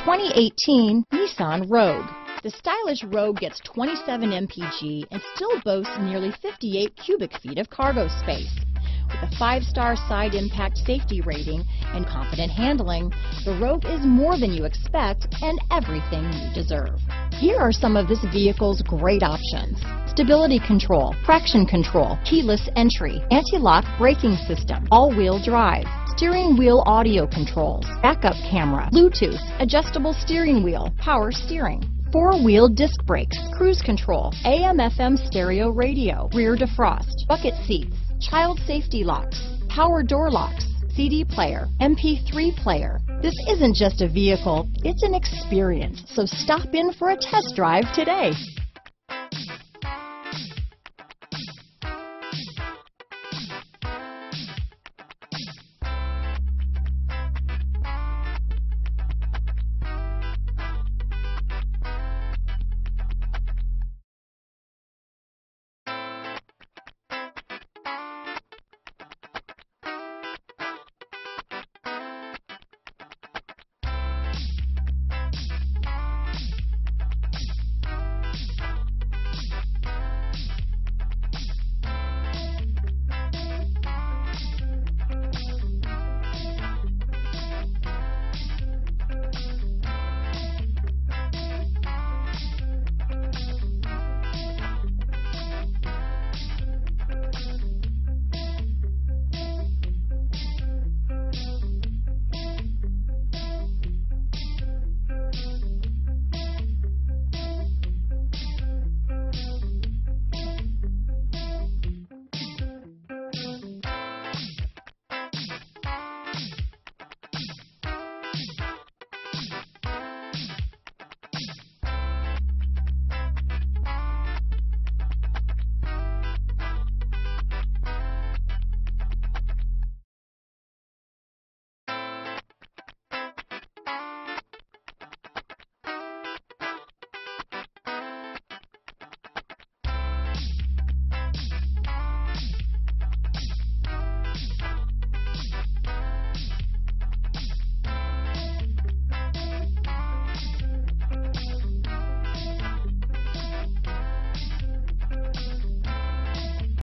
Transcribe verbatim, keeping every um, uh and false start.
twenty eighteen Nissan Rogue. The stylish Rogue gets twenty-seven M P G and still boasts nearly fifty-eight cubic feet of cargo space. With a five-star side impact safety rating and confident handling, the Rogue is more than you expect and everything you deserve. Here are some of this vehicle's great options: stability control, traction control, keyless entry, anti-lock braking system, all-wheel drive, steering wheel audio controls, backup camera, Bluetooth, adjustable steering wheel, power steering, four-wheel disc brakes, cruise control, A M F M stereo radio, rear defrost, bucket seats, child safety locks, power door locks, C D player, M P three player. This isn't just a vehicle, it's an experience. So stop in for a test drive today.